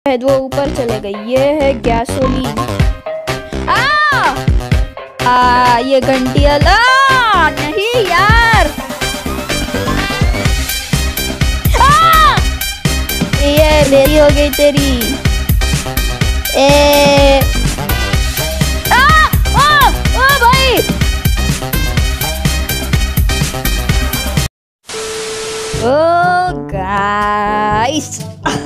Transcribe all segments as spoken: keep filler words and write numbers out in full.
वो ऊपर चले गई। ये है गैसोलीन। आ आ ये घंटी अला नहीं यार। आ ये मेरी हो गई तेरी। ए आ आ आ भाई। Oh guys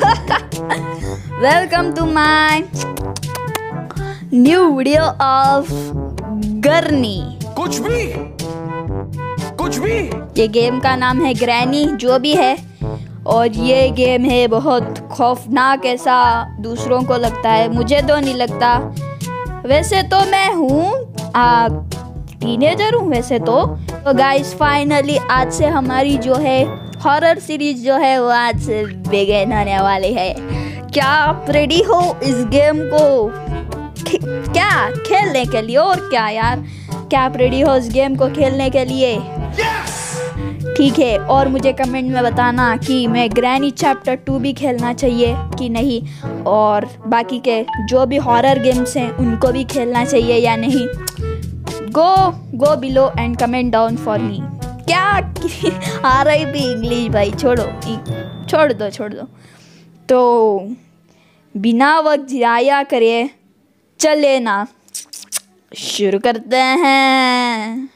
welcome to my new video of गर्नी। कुछ भी कुछ भी ये गेम का नाम है ग्रैनी जो भी है, और ये गेम है बहुत खौफनाक। ऐसा दूसरों को लगता है, मुझे तो नहीं लगता। वैसे तो मैं हूँ टीनेजर हूँ वैसे तो। तो गाइस फाइनली आज से हमारी जो है हॉरर सीरीज जो है वो आज से बिगिन होने वाली है। क्या आप रेडी हो इस गेम को क्या खेलने के लिए? और क्या यार, क्या आप रेडी हो इस गेम को खेलने के लिए? ठीक है, और मुझे कमेंट में बताना कि मैं ग्रैनी चैप्टर टू भी खेलना चाहिए कि नहीं, और बाकी के जो भी हॉरर गेम्स हैं उनको भी खेलना चाहिए या नहीं। Go go below and comment down for me. क्या आ रही भी इंग्लिश भाई, छोड़ो छोड़ दो छोड़ दो। तो बिना वक्त जाया करे चले ना शुरू करते हैं।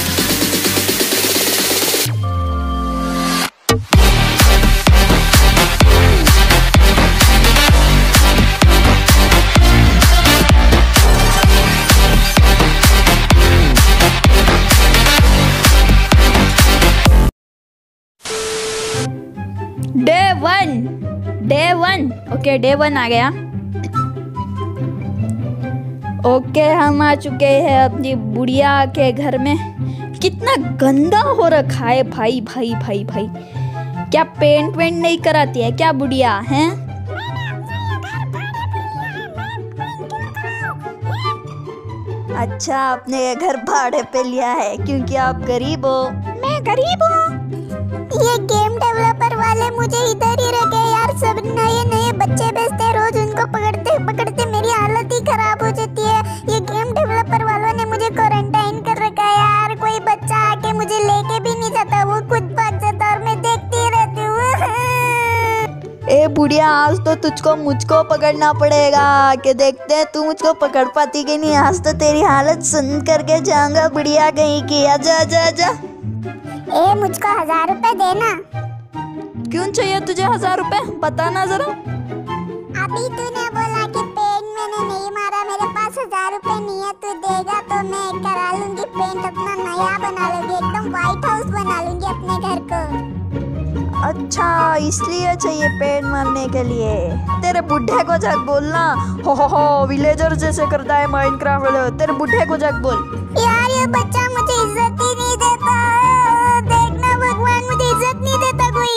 Day one day one okay day one आ गया। ओके हम आ चुके हैं अपनी बुढ़िया के घर में। कितना गंदा हो रखा है भाई भाई भाई भाई। क्या पेंट वेंट नहीं कराती है क्या बुढ़िया हैं? अच्छा, आपने घर भाड़े पे लिया है क्योंकि आप गरीब हो। मैं गरीब हूँ। ये गेम डेवलपर वाले मुझे इधर ही रखे यार। सब नए नए बच्चे भेजते, रोज उनको पकड़ते पकड़ते मेरी हालत ही खराब हो जाती है। ये गेम डेवलपर वालों ने मुझे क्वारंटाइन कर रखा है यार। कोई बच्चा आके मुझे लेके भी नहीं जाता, वो खुद भाग जाता और मैं देखती रहती हूँ। ए बुढ़िया, आज तो तुझको मुझको पकड़ना पड़ेगा कि देखते हैं तू मुझको पकड़ पाती कि नहीं। आज तो तेरी हालत सुन करके जाऊंगा बुढ़िया कहीं की। आजा आजा आजा। ए मुझको हजार रुपए देना। क्यों चाहिए तुझे हजार रुपए? बताना जरा। अभी तूने बोला कि पेंट मैंने नहीं मारा, मेरे पास हजार रुपए नहीं है। तू देगा तो मैं करा लूंगी पेंट, अपना नया बना लूंगी, एकदम व्हाइट हाउस बना लूंगी अपने घर को। अच्छा, इसलिए चाहिए पेंट मारने के लिए। तेरे बुढ़े को जाके बोलना। हो हो हो विलेजर जैसे करता है माइनक्राफ्ट वाले। तेरे बुढ़े को जाके बोल। यार ये बच्चा मुझे इज्जत ही नहीं देता। देखना भगवान मुझे इज्जत नहीं देता कोई।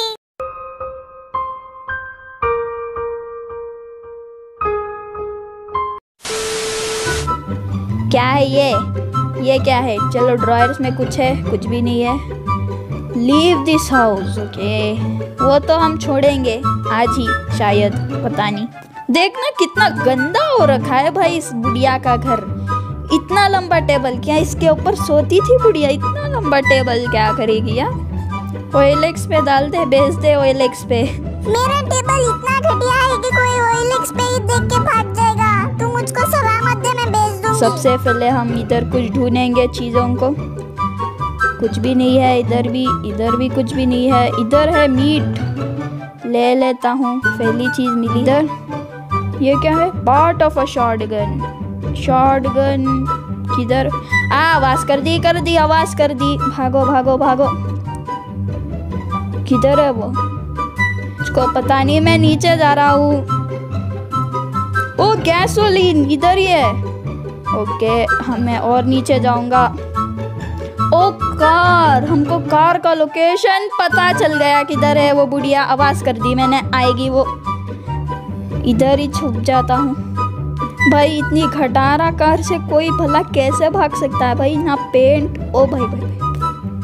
क्या है ये ये क्या है? चलो ड्रॉयर्स में कुछ है? कुछ भी नहीं है। Leave this house. ओके, वो तो हम छोड़ेंगे आज ही शायद, पता नहीं। देखना कितना गंदा हो रखा है भाई इस बुढ़िया का घर। इतना लंबा टेबल, क्या इसके ऊपर सोती थी बुढ़िया? इतना लंबा टेबल क्या करेगी यार? ओएलएक्स पे डाल दे, बेच दे ओएलएक्स पे। मेरा टेबल इतना घटिया है कि कोई ओएलएक्स पे ही देख के भाग जाएगा। तू मुझको सलामत दे, मैं बेच दूंगी। सबसे पहले हम इधर कुछ ढूंढेंगे चीजों को। कुछ भी नहीं है इधर भी, इधर भी कुछ भी नहीं है। इधर है मीट, ले लेता हूँ। पहली चीज मिली इधर। ये क्या है? Part of a shotgun. Shotgun किधर? आ आवाज कर दी कर दी आवाज कर दी। भागो भागो भागो। किधर है वो? उसको पता नहीं, मैं नीचे जा रहा हूँ। ओ गैसोलीन इधर ही है। ओके, हमें और नीचे जाऊंगा। ओ कार, हमको कार का लोकेशन पता चल गया किधर है वो। बुढ़िया आवाज कर दी मैंने, आएगी वो। इधर ही छुप जाता हूँ भाई। इतनी खटारा कार से कोई भला कैसे भाग सकता है भाई? ना पेंट। ओ भाई भाई, भाई।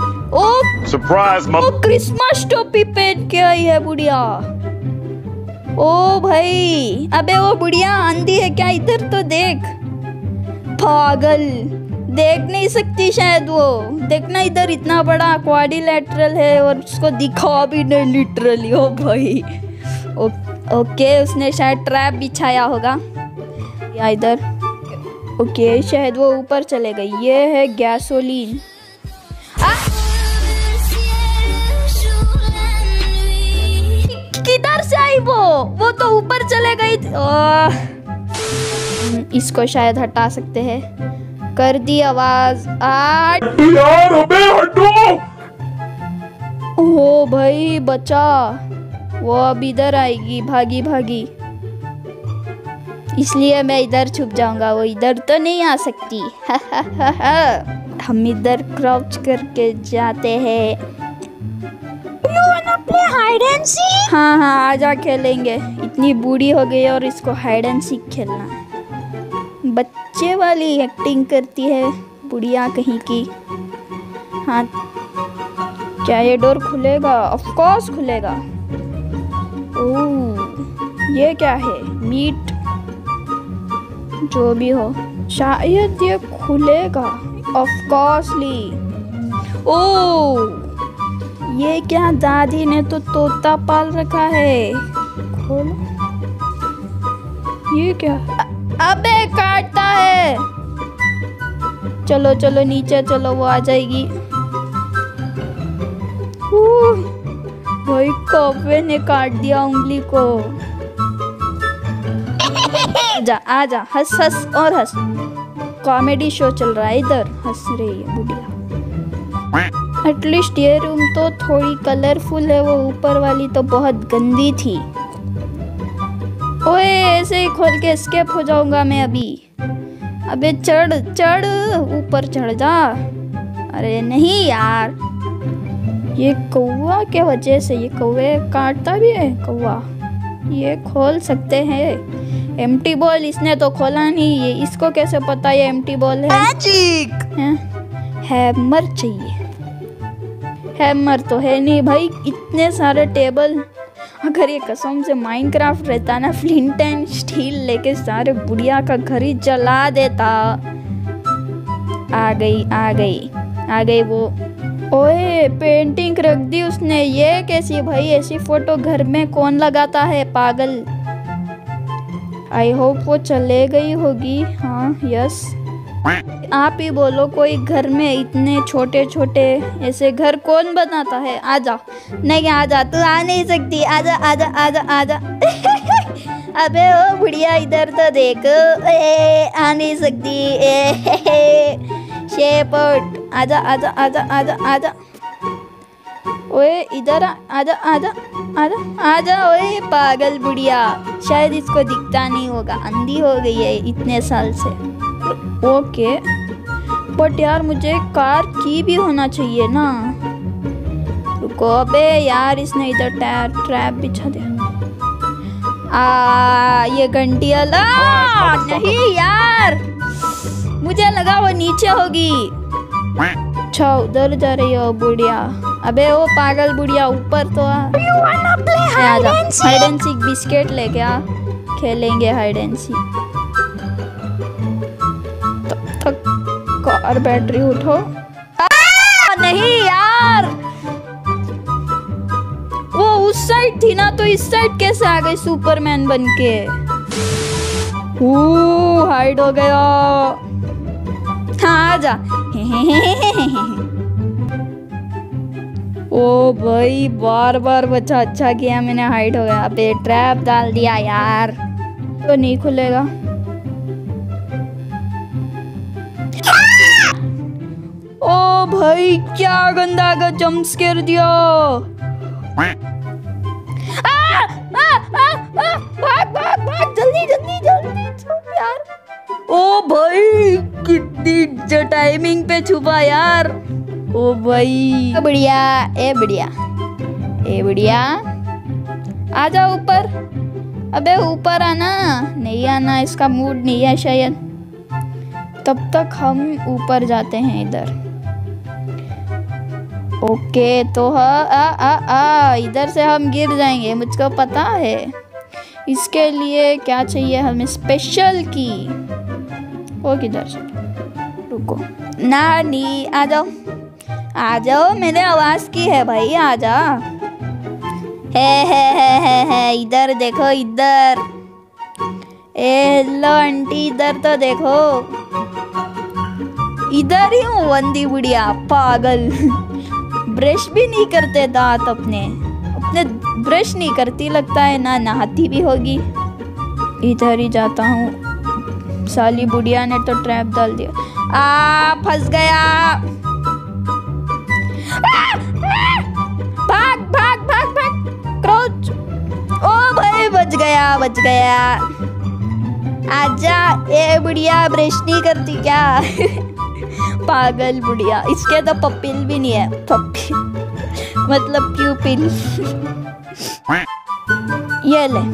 ओ सरप्राइज, ओ क्रिसमस टोपी पहन के आई है बुढ़िया। ओ भाई, अबे वो बुढ़िया अंधी है क्या? इधर तो देख। पागल, देख नहीं सकती शायद वो। देखना इधर इतना बड़ा क्वाड्रिलेटरल है और उसको दिखा भी नहीं लिटरली। ओ भाई, ओ, ओके उसने शायद ट्रैप बिछाया होगा या इधर। ओके शायद वो ऊपर चले गई। ये है गैसोलीन। किधर से आई वो? वो तो ऊपर चले गई। इसको शायद हटा सकते हैं। कर दी आवाज। आठ यार अबे हटो। ओ भाई बचा। वो अब इधर आएगी भागी भागी, इसलिए मैं इधर छुप जाऊंगा। वो इधर तो नहीं आ सकती। हम इधर क्राउच करके जाते हैं। Hide and seek. हाँ हाँ आजा खेलेंगे। इतनी बूढ़ी हो गई और इसको हाइड एंड सीक खेलना है। बच्चे वाली एक्टिंग करती है बुढ़िया कहीं की। हाँ क्या ये डोर खुलेगा? ऑफ कोर्स खुलेगा। ओह ये क्या है? मीट जो भी हो, शायद ये खुलेगा। Of coarsely. ओह ये क्या? दादी ने तो तोता पाल रखा है। खोलो। ये क्या? अबे काटता है। चलो चलो नीचे चलो, वो आ जाएगी। भाई कौवे ने काट दिया उंगली को। जा आजा, हंस हंस और हंस। कॉमेडी शो चल रहा है इधर। हंस रही है बुढ़िया। एटलीस्ट ये रूम तो थोड़ी कलरफुल है। वो ऊपर वाली तो बहुत गंदी थी। ओए ऐसे ही खोल के एस्केप हो जाऊंगा मैं अभी। अबे चढ़ चढ़, ऊपर चढ़ जा। अरे नहीं यार, ये कौवा के वजह से। ये कौवे काटता भी है कौवा। ये खोल सकते हैं। एम्प्टी बॉल इसने तो खोला नहीं। ये इसको कैसे पता ये एम्प्टी बॉल है? मैजिक है। हैमर चाहिए। हैमर तो है नहीं भाई। इतने सारे टेबल। अगर ये कसम से माइनक्राफ्ट रहता ना, फ्लिंट एंड स्टील लेके सारे बुढ़िया का घर ही जला देता। आ गई आ गई आ गई वो। ओए पेंटिंग रख दी उसने। ये कैसी भाई? ऐसी फोटो घर में कौन लगाता है? पागल। आई होप वो चले गई होगी। हाँ यस। आप ही बोलो, कोई घर में इतने छोटे छोटे ऐसे घर कौन बनाता है? आजा। नहीं आजा, तू आ नहीं सकती। आजा आजा आजा आजा। अबे ओ बुढ़िया इधर तो देख। ए, आ नहीं सकती। ए, शेपर्ड आजा आजा आजा आजा आजा। ओए इधर आ, आजा आजा आजा आजा। ओए पागल बुढ़िया। शायद इसको दिखता नहीं होगा, अंधी हो गई है इतने साल से। ओके बट यार मुझे कार की भी होना चाहिए ना। रुको। अबे यार इसने इधर ट्रैप बिछा दिया। आ ये घंटी वाला। नहीं यार, मुझे लगा वो नीचे होगी। अच्छा उधर जा रही हो बुढ़िया। अबे वो पागल बुढ़िया ऊपर तो आ। हाइड एंड सीक बिस्किट लेके आ, खेलेंगे हाइड एंड सीक। तब तक कार बैटरी उठो। आ, नहीं यार, वो उस साइड थी ना, तो इस साइड कैसे आ गई सुपरमैन बनके? हाइड हो गया। हाँ आजा। ओ भाई बार बार बचा। अच्छा किया मैंने हाइड हो गया। अबे ट्रैप डाल दिया यार, तो नहीं खुलेगा। ओ भाई क्या गंदा का जंप स्केयर दिया। आ, आ, आ, आ, भाग भाग भाग जल्दी जल्दी जल्दी छुप यार। ओ भाई कितनी टाइमिंग पे छुपा यार। ओ भाई बढ़िया। ए बढ़िया ए बढ़िया। आ जाओ ऊपर। अबे ऊपर आना। नहीं आना, इसका मूड नहीं है शायद। तब तक हम ऊपर जाते हैं इधर। ओके तो हाँ आ आ आ इधर से हम गिर जाएंगे, मुझको पता है। इसके लिए क्या चाहिए हमें? स्पेशल की। वो किधर से? रुको, नानी आ जाओ, आ जाओ, मैंने आवाज की है भाई, आ जा। है है है है है इधर देखो, इधर। हेलो आंटी, इधर तो देखो। इधर ही हूँ वंदी बुढ़िया, पागल। ब्रश भी नहीं करते दांत अपने, अपने ब्रश नहीं करती, लगता है ना नहाती भी होगी। इधर ही जाता हूँ। साली बुढ़िया ने तो ट्रैप डाल दिया। आ फंस गया। आ, आ, भाग भाग भाग भाग, क्रोच। ओ भाई बच गया, बच गया। आजा, ए बुढ़िया ब्रश नहीं करती क्या? पागल बुढ़िया। इसके तो पपिल भी नहीं है, पपी मतलब प्यूपिल। ये ले।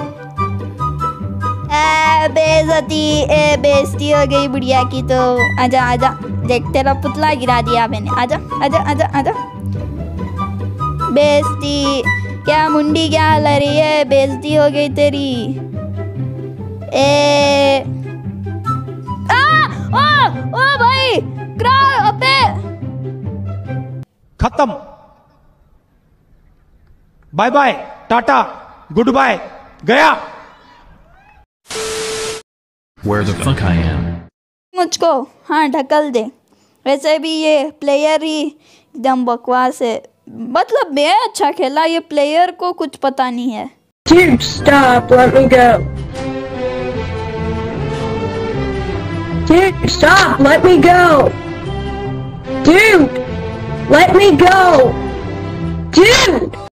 ए बेइज्जती, ए बेइज्जती हो गई बुढ़िया की तो। आजा आजा, देख तेरा पुतला गिरा दिया मैंने। आजा आजा आजा आजा। बेइज्जती क्या मुंडी, क्या हिला रही है? बेइज्जती हो गई तेरी। ए आ ओ ओ भाई, क्रा अबे खत्म। Bye bye, tata, good bye, गया। Where the fuck I am? मुझको हाँ ढकल दे। वैसे भी ये प्लेयर ही एकदम बकवास है। मतलब मैं अच्छा खेला, ये प्लेयर को कुछ पता नहीं है। Dude, stop, let me go. Dude, stop, let me go. Dude, let me go. Dude!